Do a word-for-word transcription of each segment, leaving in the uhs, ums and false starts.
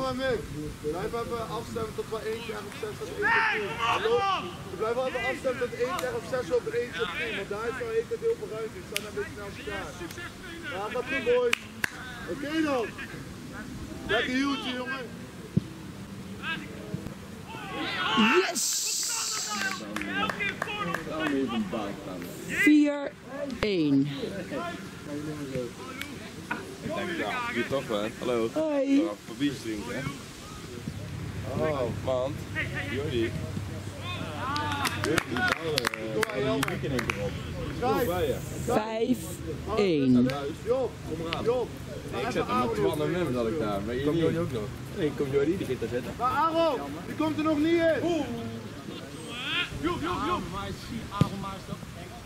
en Mick, blijf even afstemmen tot we eentje echt op zes tot één keer tien. Hallo? We blijven even afstemmen tot eentje echt op zes op één keer tien, want daar is wel één keer deel voor ruimte. We staan een beetje naar elkaar. Ja, gaat goed boys. Oké okay, dan. Lekker hieltje jongen. Yes! vier één. Ik denk, ja, wie toch wel. Hallo. Hoi. Even een biertje drinken, hè? Oh, man. Jordi. Jordi, nou, die weekend in erop. Kom bij je. vijf één. Job, Kom eraan. Job. Ik zet hem met twaalf en Mem, dat ik daar. Maar kom Jordi ook nog? Nee, kom Jordi, die gaat daar zitten. Maar Aaron, die komt er nog niet in. Oeh. Joep, joep, joep. Maar zie Aaron maar eens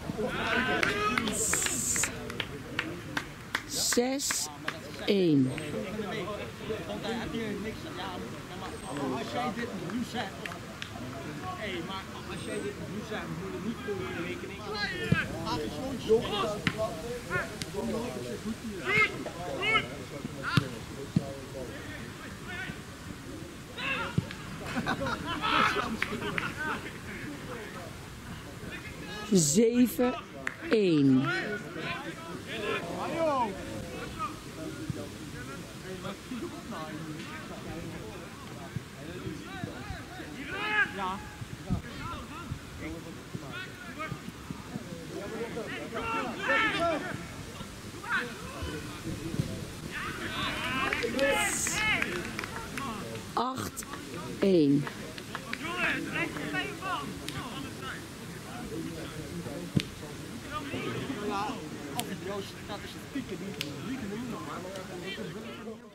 zes één. Want hij heeft hier niks. Ja, maar als jij dit nu zegt. Hé, hey, maar als jij dit nu zegt, moet je niet voor de rekening. Als je zo'n job zeven één. Ja. acht één. Ja, of het Joost, dat is een pieken die niet in de maar